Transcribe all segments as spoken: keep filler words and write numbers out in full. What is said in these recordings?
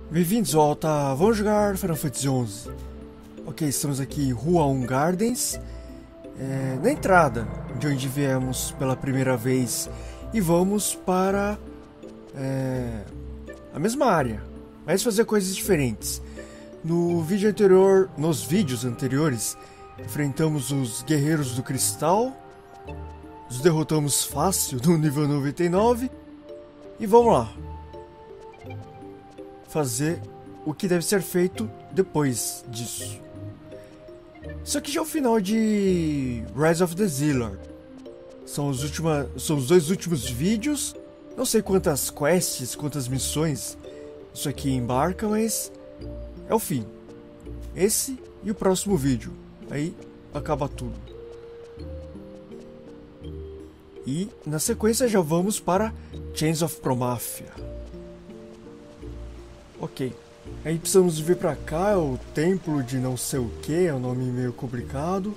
Bem-vindos ao Alta, vamos jogar Final Fantasy onze. Ok, estamos aqui em Huaun Gardens, é, na entrada de onde viemos pela primeira vez, e vamos para é, a mesma área, mas fazer coisas diferentes. No vídeo anterior, nos vídeos anteriores, enfrentamos os Guerreiros do Cristal, os derrotamos fácil no nível noventa e nove, e vamos lá fazer o que deve ser feito depois disso. Isso aqui já é o final de Rise of the Zillar. São os, última, são os dois últimos vídeos. Não sei quantas quests, quantas missões isso aqui embarca, mas é o fim. Esse e o próximo vídeo. Aí acaba tudo. E na sequência já vamos para Chains of Promafia. Ok, aí precisamos vir pra cá, é o templo de não sei o que, é um nome meio complicado.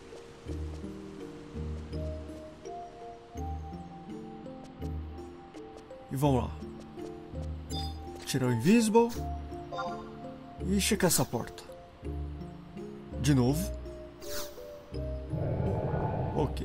E vamos lá. Tirar o Invisible e checar essa porta. De novo. Ok.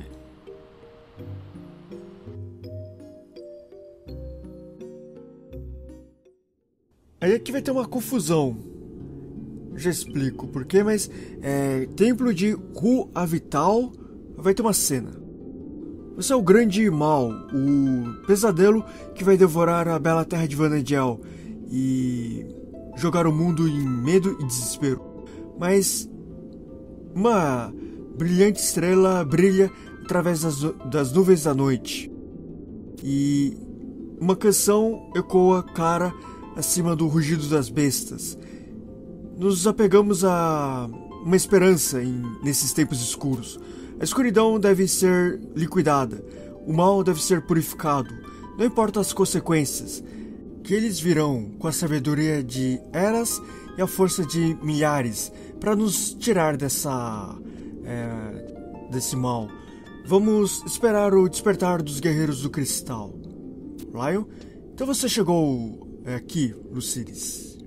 Aí aqui vai ter uma confusão. Já explico o porquê, mas é, templo de Hu Avital vai ter uma cena. Você é o grande mal, o pesadelo que vai devorar a bela terra de Vana'diel e jogar o mundo em medo e desespero. Mas uma brilhante estrela brilha através das, das nuvens da noite. E uma canção ecoa clara acima do rugido das bestas. Nos apegamos a uma esperança em, nesses tempos escuros. A escuridão deve ser liquidada, o mal deve ser purificado, não importa as consequências, que eles virão com a sabedoria de eras e a força de milhares para nos tirar dessa é, desse mal. Vamos esperar o despertar dos Guerreiros do Cristal. Lion, então você chegou É aqui, Luciris.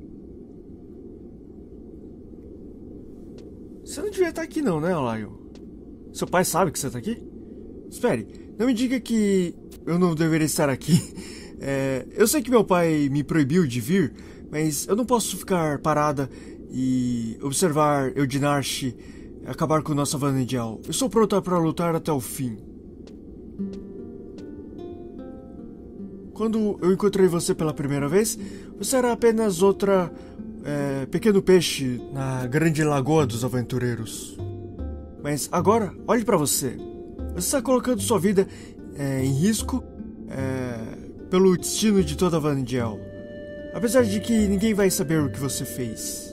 Você não devia estar aqui não, né, Lion? Seu pai sabe que você está aqui? Espere, não me diga que eu não deveria estar aqui. É, eu sei que meu pai me proibiu de vir, mas eu não posso ficar parada e observar Eudinarche acabar com nossa Vana'diel. Eu estou pronta para lutar até o fim. Quando eu encontrei você pela primeira vez, você era apenas outra é, pequeno peixe na grande lagoa dos aventureiros. Mas agora, olhe para você. Você está colocando sua vida é, em risco é, pelo destino de toda a Vana'diel. Apesar de que ninguém vai saber o que você fez.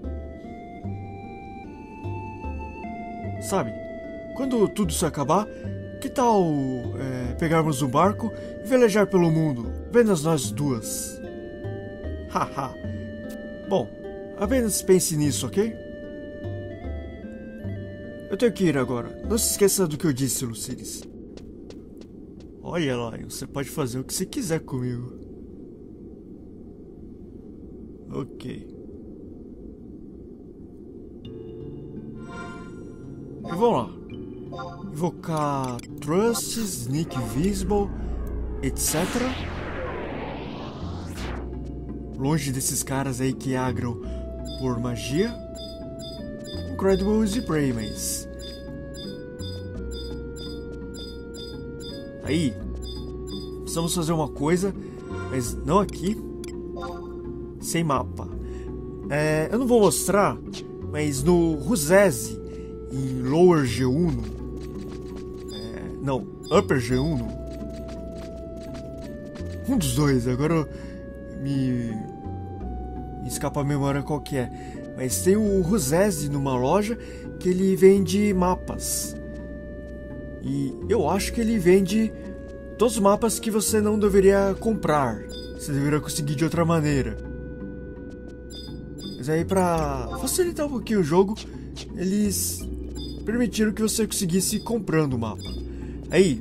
Sabe, quando tudo isso acabar, que tal é, pegarmos um barco e velejar pelo mundo, apenas nós duas? Haha. Bom, apenas pense nisso, ok? Eu tenho que ir agora. Não se esqueça do que eu disse, Luciris. Olha, Lion, você pode fazer o que você quiser comigo. Ok. E vamos lá. Invocar Trust, Sneak Visible, etcétera. Longe desses caras aí que agram por magia. Incredible e Prey, mas... Aí, precisamos fazer uma coisa, mas não aqui. Sem mapa. É, eu não vou mostrar, mas no Ruzese, em Lower G um, é, não, Upper G um, um dos dois, agora me, me escapa a memória qual que é, mas tem o Ruzese numa loja que ele vende mapas, e eu acho que ele vende todos os mapas que você não deveria comprar, você deveria conseguir de outra maneira. Mas aí, pra facilitar um pouquinho o jogo, eles permitiram que você conseguisse ir comprando o mapa. Aí,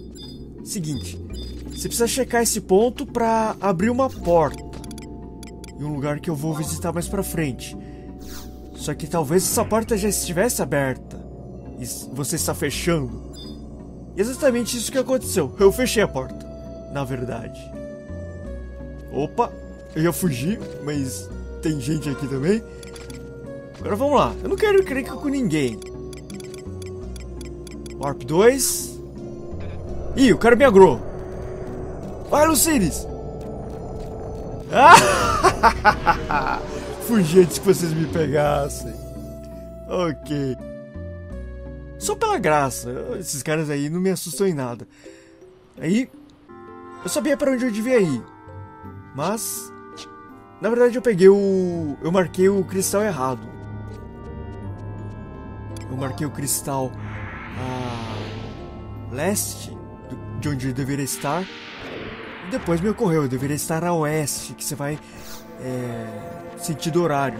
seguinte, você precisa checar esse ponto para abrir uma porta. em um lugar que eu vou visitar mais pra frente. Só que talvez essa porta já estivesse aberta e você está fechando. E exatamente isso que aconteceu. Eu fechei a porta, na verdade. Opa, eu ia fugir, mas tem gente aqui também. Agora vamos lá. Eu não quero encrenca com ninguém. Warp dois. Ih, o cara me agrou. Vai, Luciris. Ah! Fugi antes que vocês me pegassem. Ok. Só pela graça. Esses caras aí não me assustam em nada. Aí, eu sabia pra onde eu devia ir. Mas, na verdade eu peguei o... Eu marquei o cristal errado. Eu marquei o cristal a leste de onde eu deveria estar. E depois me ocorreu, eu deveria estar a oeste, que você vai... É, sentido horário.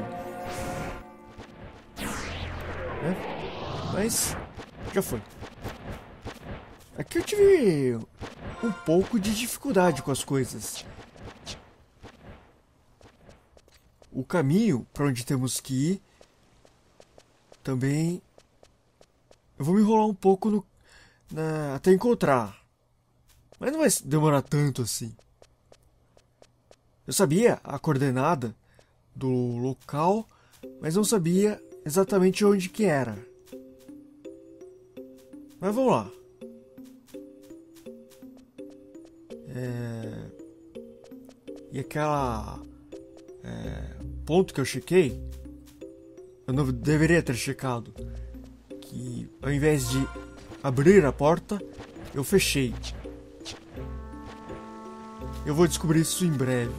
Né? Mas... já foi. Aqui eu tive um pouco de dificuldade com as coisas. O caminho para onde temos que ir também eu vou me enrolar um pouco no, na, até encontrar. Mas não vai demorar tanto assim. Eu sabia a coordenada do local, mas não sabia exatamente onde que era. Mas vamos lá. É... E aquela é... ponto que eu chequei, eu não deveria ter checado. Que ao invés de abrir a porta, eu fechei. Eu vou descobrir isso em breve.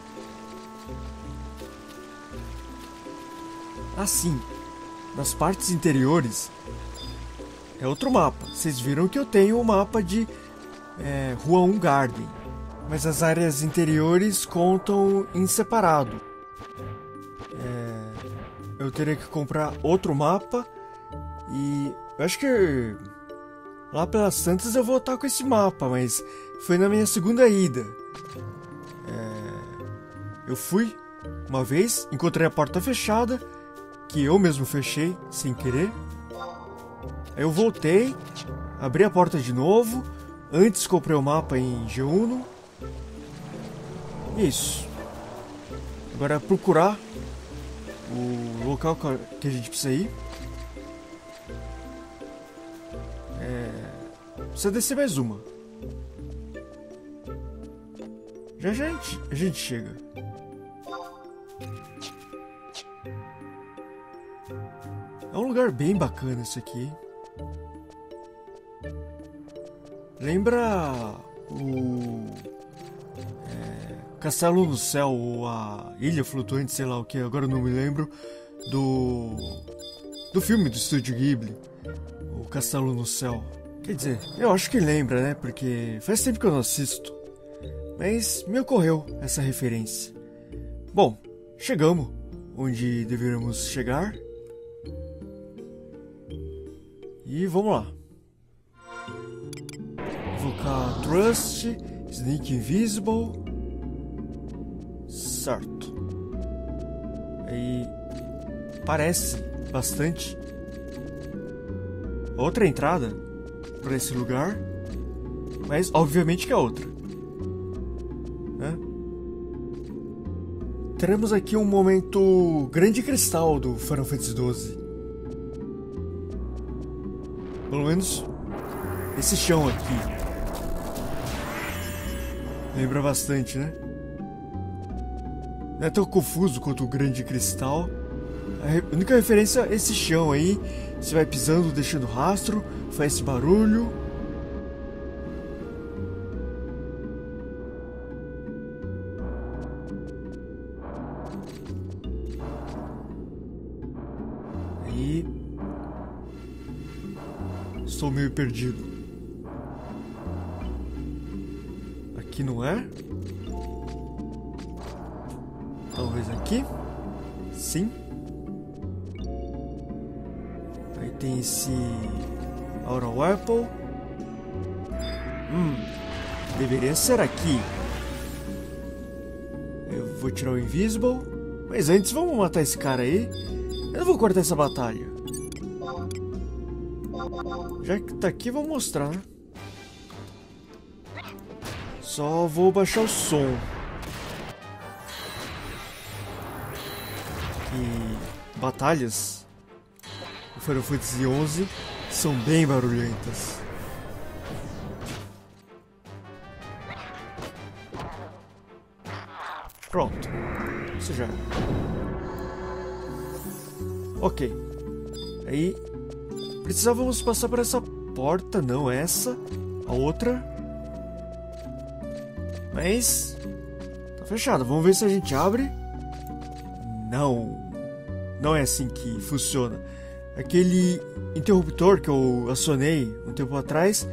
Assim, nas partes interiores é outro mapa. Vocês viram que eu tenho o um mapa de é, Rua um Garden, mas as áreas interiores contam em separado. É, eu teria que comprar outro mapa e eu acho que lá pelas Santas eu vou estar com esse mapa, mas foi na minha segunda ida. É, eu fui uma vez, encontrei a porta fechada, que eu mesmo fechei sem querer. Aí eu voltei, abri a porta de novo. Antes comprei o mapa em G Uno. E é isso. Agora é procurar o local que a gente precisa ir. É... Precisa descer mais uma. Já já a gente, a gente chega. É um lugar bem bacana esse aqui. Lembra o é, Castelo no Céu ou a Ilha Flutuante, sei lá o que, agora eu não me lembro, do do filme do Estúdio Ghibli, o Castelo no Céu. Quer dizer, eu acho que lembra, né? Porque faz tempo que eu não assisto. Mas me ocorreu essa referência. Bom, chegamos onde deveríamos chegar. E vamos lá. Invocar Trust, Sneak Invisible. Certo. Aí parece bastante outra entrada para esse lugar, mas obviamente que é outra, né? Teremos aqui um momento grande cristal do Final Fantasy doze. Pelo menos esse chão aqui lembra bastante, né? Não é tão confuso quanto o grande cristal. A única referência é esse chão aí. Você vai pisando, deixando rastro, faz esse barulho. Aí estou meio perdido. Aqui não é? Talvez aqui? Sim. Aí tem esse Aural Apple. Hum, deveria ser aqui. Eu vou tirar o Invisible. Mas antes, vamos matar esse cara aí. Eu não vou cortar essa batalha. Já que tá aqui, vamos mostrar, né? Só vou baixar o som. E batalhas do Final Fantasy onze são bem barulhentas. Pronto. Isso já. Ok. Aí precisávamos passar por essa porta, não essa, a outra. Mas tá fechado. Vamos ver se a gente abre. Não. Não é assim que funciona. Aquele interruptor que eu acionei um tempo atrás,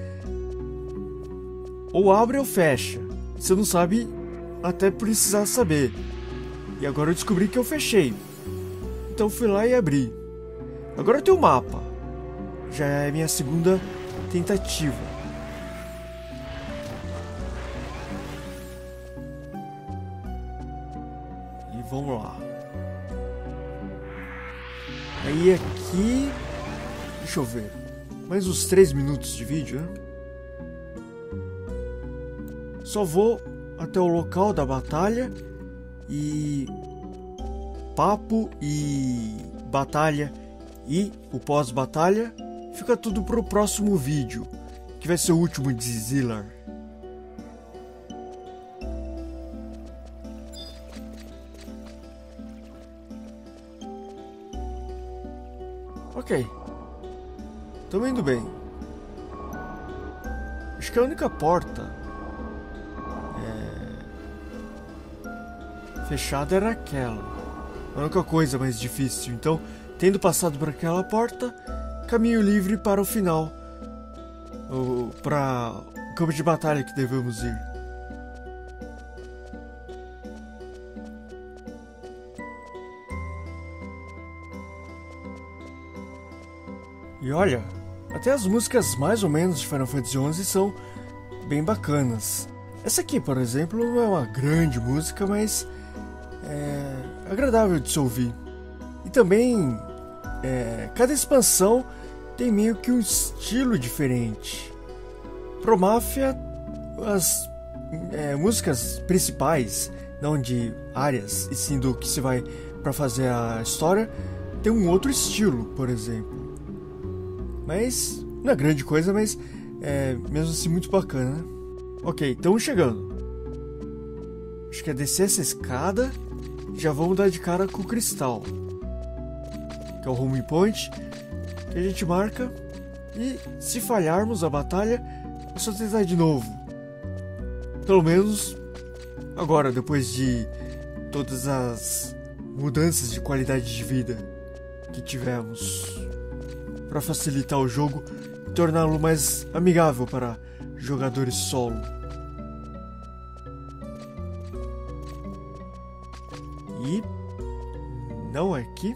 ou abre ou fecha. Você não sabe até precisar saber. E agora eu descobri que eu fechei. Então fui lá e abri. Agora tem o mapa. Já é a minha segunda tentativa. E vamos lá. Aí aqui... Deixa eu ver. Mais uns três minutos de vídeo, né? Só vou até o local da batalha. E... papo e... batalha e o pós-batalha fica tudo pro próximo vídeo, que vai ser o último de Zillar. Ok, tamo indo bem. Acho que a única porta é... fechada era aquela. A única coisa mais difícil. Então, tendo passado por aquela porta, caminho livre para o final. Ou para o campo de batalha que devemos ir. E olha, até as músicas mais ou menos de Final Fantasy onze são bem bacanas. Essa aqui, por exemplo, não é uma grande música, mas é agradável de se ouvir. E também, é, cada expansão tem meio que um estilo diferente. Pro Mafia, as é, músicas principais, não de áreas, e sim do que se vai para fazer a história, tem um outro estilo, por exemplo. Mas, não é grande coisa, mas é mesmo assim muito bacana, né? Ok, estamos chegando. Acho que é descer essa escada. Já vamos dar de cara com o cristal, que é o home point que a gente marca. E se falharmos a batalha, é só tentar de novo. Pelo menos agora, depois de todas as mudanças de qualidade de vida que tivemos, para facilitar o jogo e torná-lo mais amigável para jogadores solo. E não é aqui.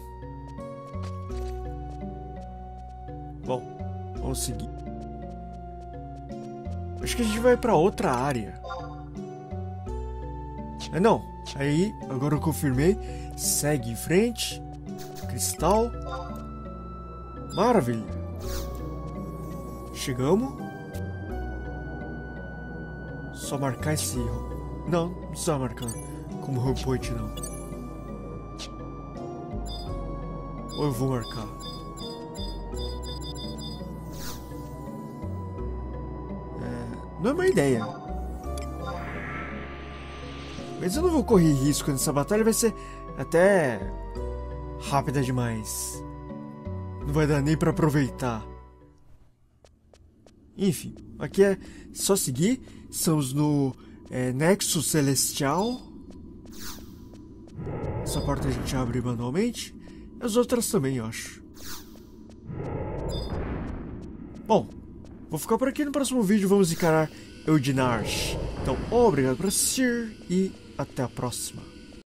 Bom, vamos seguir. Acho que a gente vai para outra área. Ah, não. Aí, agora eu confirmei. Segue em frente. Cristal. Maravilha. Chegamos. Só marcar esse... Não, não precisa marcar como home point, não. Ou eu vou marcar. É, não é uma ideia. Mas eu não vou correr risco nessa batalha. Vai ser até rápida demais. Não vai dar nem pra aproveitar. Enfim, aqui é só seguir. Estamos no é, Nexo Celestial. Essa porta a gente abre manualmente. As outras também, eu acho. Bom, vou ficar por aqui. No próximo vídeo vamos encarar Eudinarch. Então, obrigado por assistir e até a próxima.